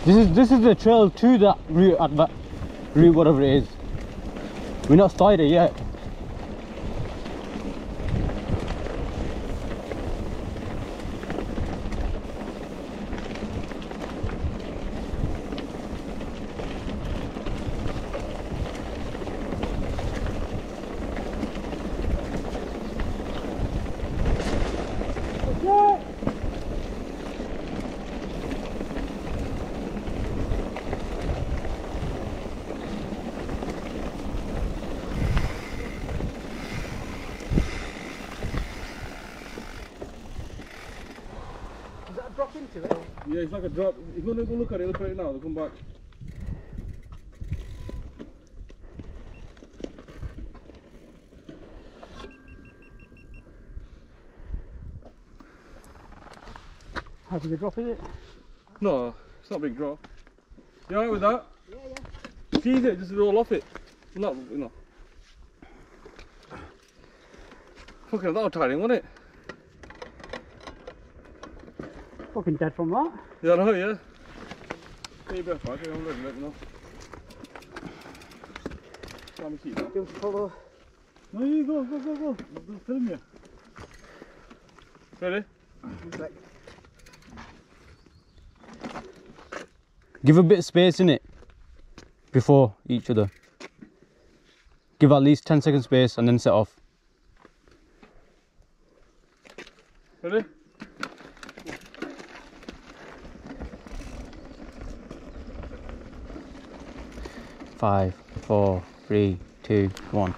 This is the trail to that route whatever it is. We're not started it yet. Drop into it? Yeah, it's like a drop. If you want to go look at it, look at it now, they'll come back. How big a drop is it? No, it's not a big drop. You alright with that? Yeah. It's easy, just roll off it. Not, you know. Fucking that'll tie in, won't it? Fucking dead from that. Yeah, I know, yeah. Take your breath back, I'm ready, let me know. Let me see that. Give us a follow. No, you go. They'll film you. Ready? Give a bit of space in it before each other. Give at least 10 seconds space and then set off. Ready? Five, 4, 3, 2, 1.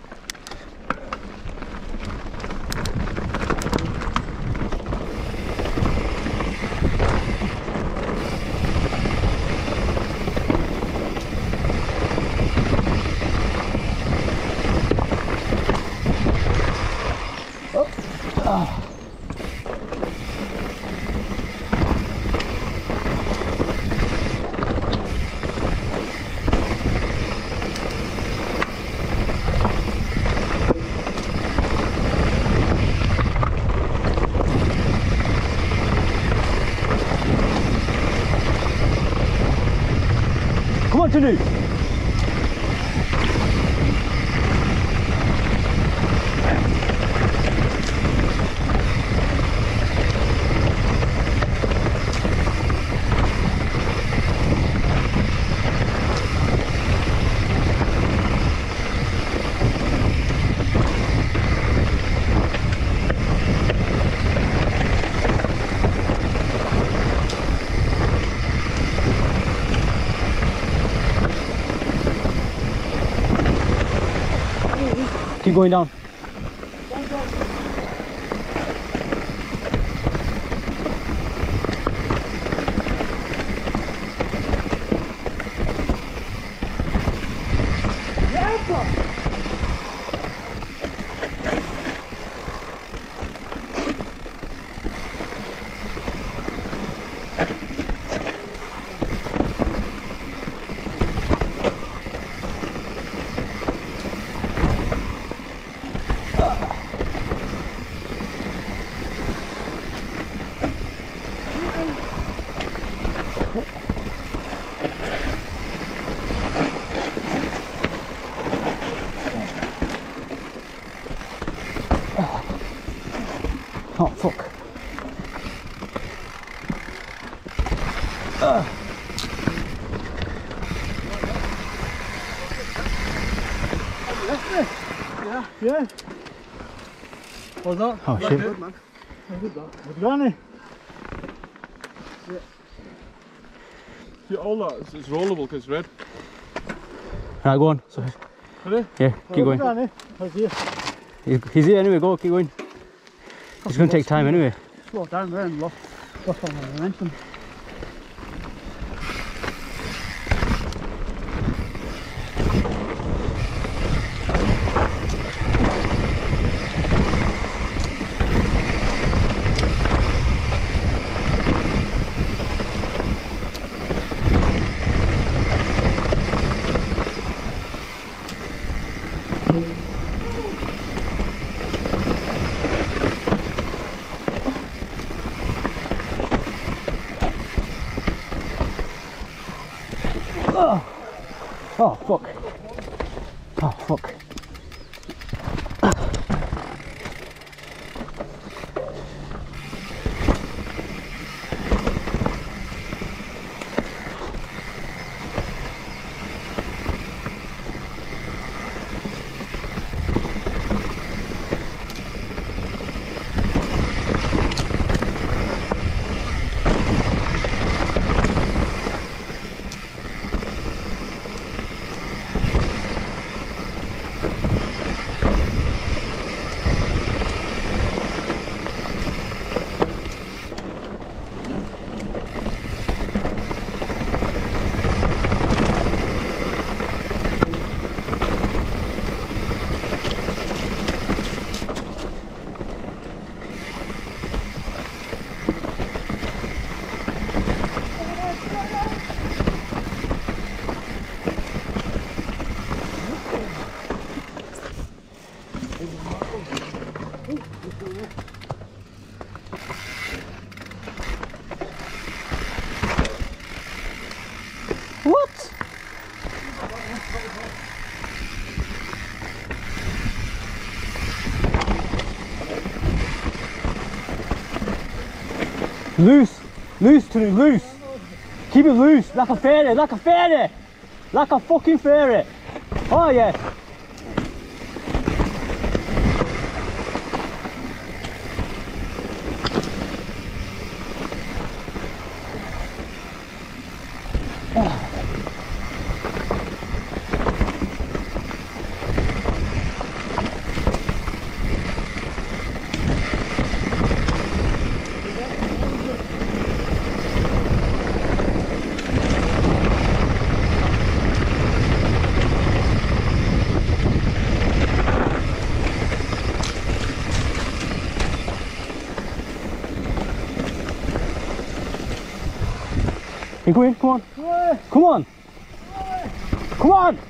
Come on, Tanu! Keep going down. Oh, fuck. Yeah. What's that? Oh, That's shit. Good, man. Good that. What's going on? Yeah, all that, it's rollable because it's red. Right, go on. So, Ready? yeah, keep going. How's here? He's here anyway, go, keep going. It's going to take time anyway. Slow down there and lost all my momentum. Oh fuck. Oh fuck. What? Loose, loose, Tony, loose. Keep it loose, like a fairy, like a fairy, like a fucking fairy. Oh yeah. Go in, come on. Come on. Come on.